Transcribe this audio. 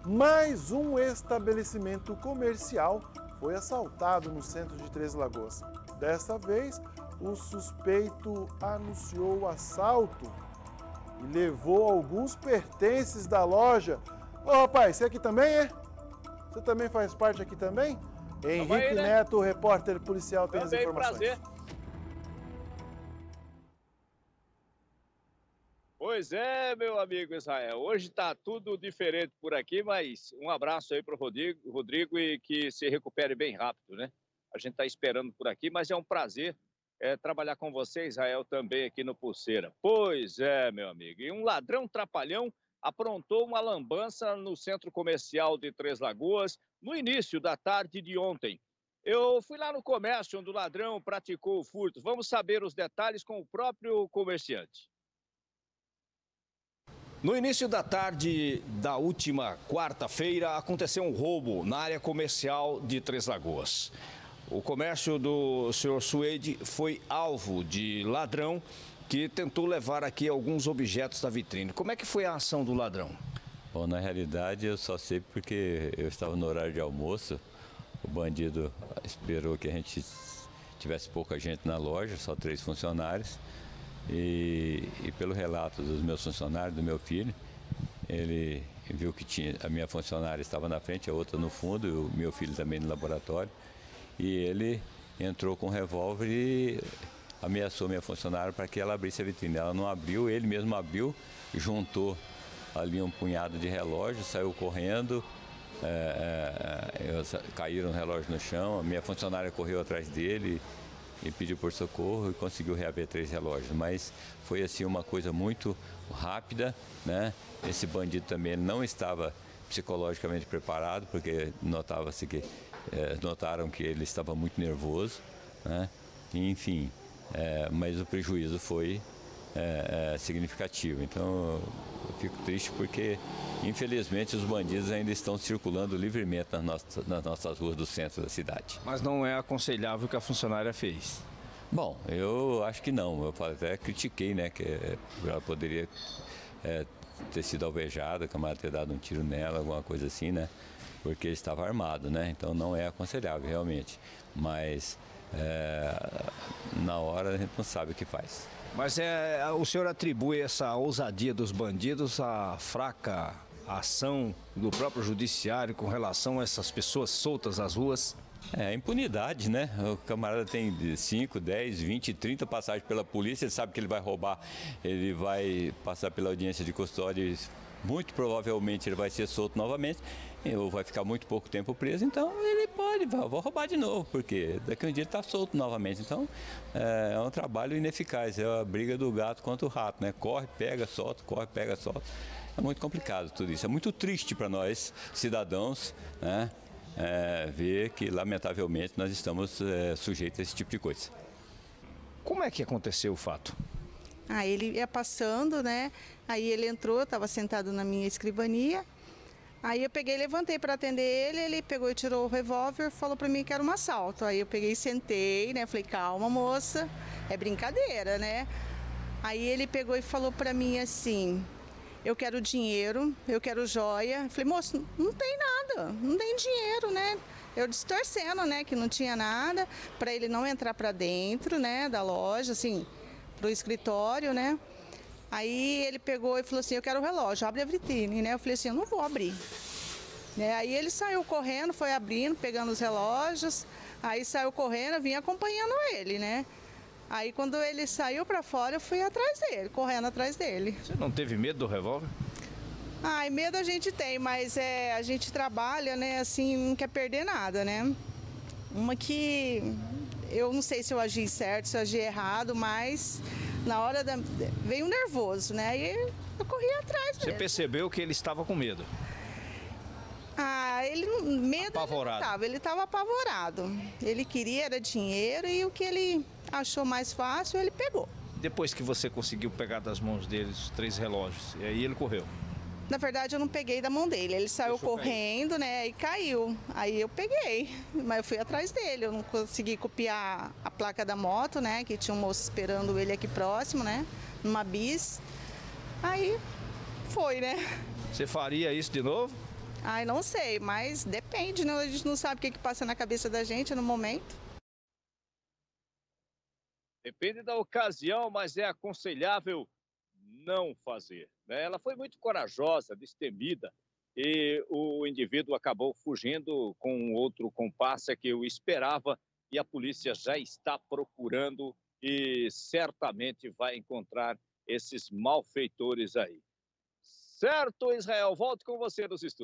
Mais um estabelecimento comercial foi assaltado no centro de Três Lagoas. Desta vez, o suspeito anunciou o assalto e levou alguns pertences da loja. Ô rapaz, você aqui também é? Você também faz parte aqui também? Henrique aí, né? Neto, repórter policial, tem também, as informações. prazer. Pois é, meu amigo Israel, hoje está tudo diferente por aqui, mas um abraço aí para o Rodrigo e que se recupere bem rápido, né? A gente está esperando por aqui, mas é um prazer trabalhar com você, Israel, também aqui no Pulseira. Pois é, meu amigo, e um ladrão trapalhão aprontou uma lambança no centro comercial de Três Lagoas no início da tarde de ontem. Eu fui lá no comércio onde o ladrão praticou o furto. Vamos saber os detalhes com o próprio comerciante. No início da tarde da última quarta-feira, aconteceu um roubo na área comercial de Três Lagoas. O comércio do senhor Suede foi alvo de ladrão que tentou levar aqui alguns objetos da vitrine. Como é que foi a ação do ladrão? Bom, na realidade eu só sei porque eu estava no horário de almoço. O bandido esperou que a gente tivesse pouca gente na loja, só 3 funcionários. E pelo relato dos meus funcionários, do meu filho, ele viu que a minha funcionária estava na frente, a outra no fundo, e o meu filho também no laboratório. E ele entrou com um revólver e ameaçou minha funcionária para que ela abrisse a vitrine. Ela não abriu, ele mesmo abriu, juntou ali um punhado de relógios, saiu correndo, caíram os relógios no chão, a minha funcionária correu atrás dele e pediu por socorro e conseguiu reaver 3 relógios, mas foi assim uma coisa muito rápida, né? Esse bandido também não estava psicologicamente preparado, porque notava-se que notaram que ele estava muito nervoso, né? Enfim, mas o prejuízo foi significativo. Então eu fico triste porque infelizmente os bandidos ainda estão circulando livremente nas nossas ruas do centro da cidade. Mas não é aconselhável o que a funcionária fez? Bom, eu acho que não. Eu até critiquei, né, que ela poderia ter sido alvejada, que a camarada ter dado um tiro nela, alguma coisa assim, né? Porque ele estava armado, né? Então não é aconselhável realmente. Mas na hora a gente não sabe o que faz. Mas o senhor atribui essa ousadia dos bandidos à fraca ação do próprio judiciário com relação a essas pessoas soltas nas ruas? É impunidade, né? O camarada tem 5, 10, 20, 30 passagens pela polícia, ele sabe que ele vai roubar, ele vai passar pela audiência de custódia, muito provavelmente ele vai ser solto novamente, ou vai ficar muito pouco tempo preso, então ele vou roubar de novo, porque daqui a um dia ele está solto novamente. Então é um trabalho ineficaz, é a briga do gato contra o rato, né? Corre, pega, solta, corre, pega, solta. É muito complicado tudo isso, é muito triste para nós, cidadãos, né? Ver que, lamentavelmente, nós estamos sujeitos a esse tipo de coisa. Como é que aconteceu o fato? Ele ia passando, né? Aí ele entrou, estava sentado na minha escrivania. Aí eu peguei, levantei para atender ele, ele pegou e tirou o revólver, falou para mim que era um assalto. Aí eu peguei e sentei, né? Falei, calma, moça, é brincadeira, né? Aí ele pegou e falou para mim assim: eu quero dinheiro, eu quero joia. Falei, moço, não tem nada, não tem dinheiro, né? Eu distorcendo, né, que não tinha nada, para ele não entrar para dentro, né, da loja, assim, pro escritório, né? Aí ele pegou e falou assim, eu quero o relógio, abre a vitrine, né? Eu falei assim, eu não vou abrir. Né? Aí ele saiu correndo, foi abrindo, pegando os relógios, aí saiu correndo, eu vim acompanhando ele, né? Aí quando ele saiu para fora, eu fui atrás dele, correndo atrás dele. Você não teve medo do revólver? Medo a gente tem, mas a gente trabalha, né, assim, não quer perder nada, né? Uma que eu não sei se eu agi certo, se eu agi errado, mas na hora veio um nervoso, né? E eu corri atrás dele. Você percebeu que ele estava com medo? Medo apavorado. Ele estava apavorado. Ele queria era dinheiro e o que ele achou mais fácil, ele pegou. Depois que você conseguiu pegar das mãos dele os 3 relógios, e aí ele correu? Na verdade, eu não peguei da mão dele. Ele saiu correndo, né, e caiu. Aí eu peguei, mas eu fui atrás dele. Eu não consegui copiar a placa da moto, né, que tinha um moço esperando ele aqui próximo, né, numa bis. Aí foi, né? Você faria isso de novo? Ai, não sei, mas depende, né? A gente não sabe o que passa na cabeça da gente no momento. Depende da ocasião, mas é aconselhável não fazer, né? Ela foi muito corajosa, destemida, e o indivíduo acabou fugindo com outro comparsa que o esperava, e a polícia já está procurando e certamente vai encontrar esses malfeitores aí. Certo, Israel? Volto com você nos estúdios.